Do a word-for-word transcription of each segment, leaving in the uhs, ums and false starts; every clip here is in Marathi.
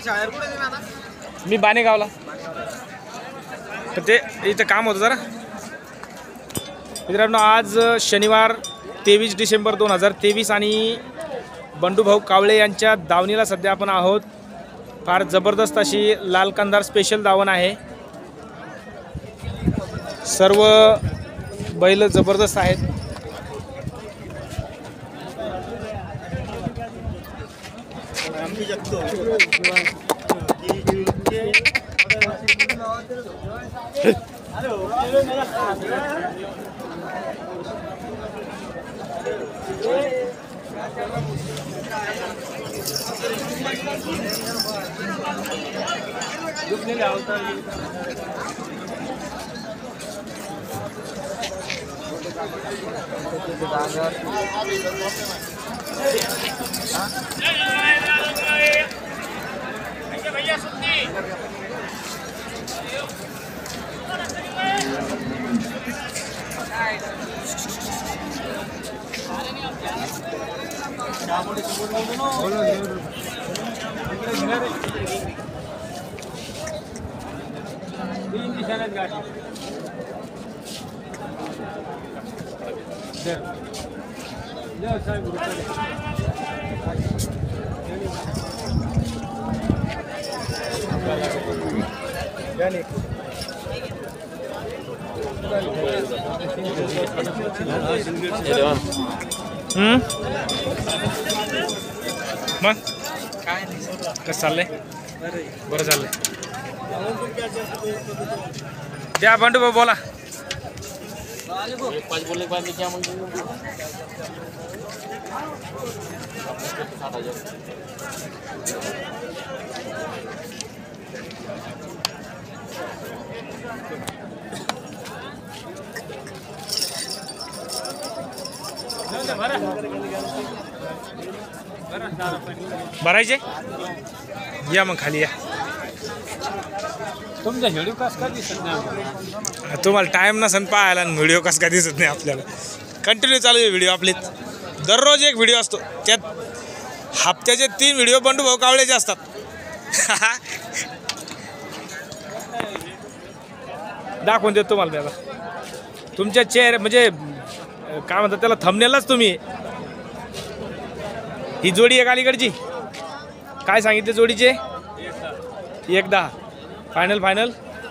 मी बाणेगावला, तर ते इथं काम होतं जरा. मित्रांनो, आज शनिवार तेवीस डिसेंबर दोन हजार तेवीस आणि बंडूभाऊ कावळे यांच्या दावणीला सध्या आपण आहोत. फार जबरदस्त अशी लाल कंदार स्पेशल दावण आहे. सर्व बैल जबरदस्त आहेत. हम्म मग काय कसं चाललंय? बरं चाललंय. द्या बंडू भाऊ बोला. पाच बोलने के बाद क्या मांगेंगे? सात हजार. भरायचे या मग खाली या. तुमचा व्हिडिओ कस काय दिसत नाही? तुम्हाला टाइम नसेल पाहायला आणि व्हिडिओ कसं काय दिसत नाही आपल्याला. कंटिन्यू चालू आहे व्हिडिओ आपले. दररोज एक व्हिडिओ असतो, त्यात हप्त्याचे तीन व्हिडिओ बंडू भाऊ कावळेचे असतात. दाखवून देतो तुम्हाला त्याला. तुमच्या चेहरे म्हणजे काय म्हणतात त्याला, थंबनेलच तुम्ही. ही जोडी एक अलीकडची काय सांगितले जोडीचे? एक दहा. फायनल फायनल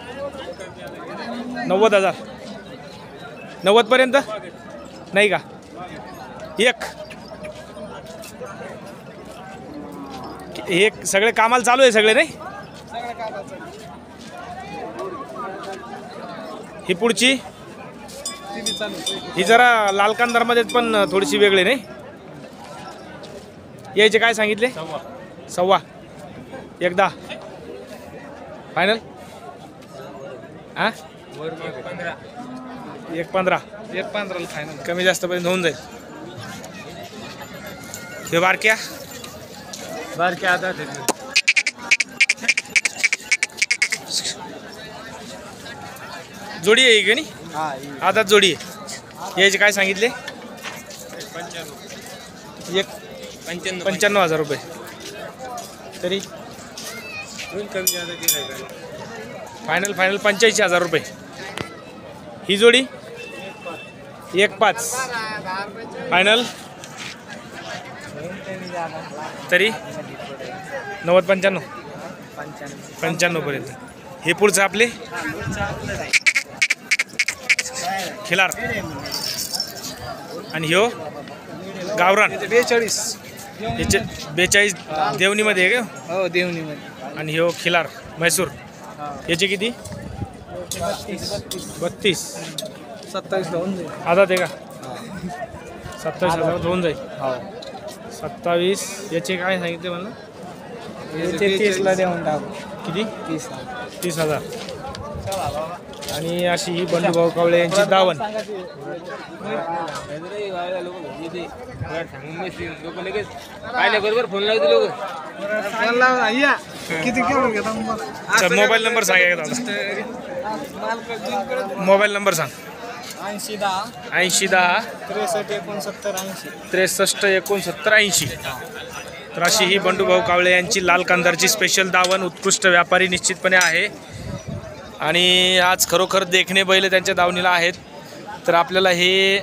नव्वद हजार. नव्वद पर्यंत नाही का? एक एक सगळे कामाला चालू आहे सगळे नाही. ही पुढची ही जरा लाल कंदारमध्ये पण थोडीशी वेगळी नाही. यायचे काय सांगितले? सव्वा. एकदा फायनल हा एक पंधरा. एक पंधराला फायनल. कमी जास्त पर्यंत होऊन जाईल. हे बारक्या बारक्या आता जोडी आहे का नाही? आधात जोडी आहे. यायचे काय सांगितले? एक पंच्याण्णव पंच्याण्णव हजार रुपये. तरी फायनल फायनल पंच्याऐंशी हजार रुपये. ही जोडी एक पाच. फायनल तरी नव्वद पंच्याण्णव पंच्याण्णव पर्यंत. हे पुढचं आपले खिलार आणि ह्यो गावरान. बेचाळीस. याचे बेचाळीस देवणीमध्ये आहे का? हो देवणीमध्ये. आणि ह्यो खिलार म्हैसूर. याचे किती? बत्तीस. सत्तावीस होऊन जाईल. आधात आहे का? सत्तावीस हजार होऊन जाईल. हो. सत्तावीस. याचे काय सांगितले मला? तीसला देऊन टाकू. किती? तीस. तीस हजार. आणि अशी ही बंडूभाऊ कावळे यांची दावण. बरोबर फोन लावते लोक. मोबाईल नंबर सांगा. मोबाईल नंबर सांग. ऐंशी दहा ऐंशी दहा त्रेसष्ट एकोणसत्तर ऐंशी. त्रेसष्ट एकोणसत्तर ऐंशी. तर अशी ही बंडूभाऊ कावळे यांची लाल कंदारची स्पेशल दावण उत्कृष्ट व्यापारी निश्चितपणे आहे आणि आज खरोखर देखणे बैल त्यांच्या दावणीला आहेत. तर आपल्याला हे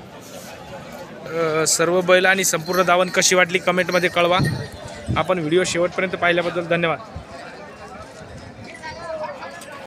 सर्व बैल आणि संपूर्ण दावण कशी वाटली कमेंटमध्ये कळवा. आपण व्हिडिओ शेवटपर्यंत पाहिल्याबद्दल धन्यवाद.